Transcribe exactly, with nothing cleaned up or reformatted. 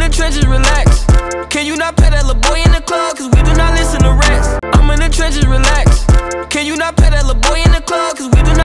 the trenches, relax. Can you not pet that little boy in the club? Cause we do not listen to rats. I'm in the trenches, relax. Can you not pet that little boy in the club? Cause we do not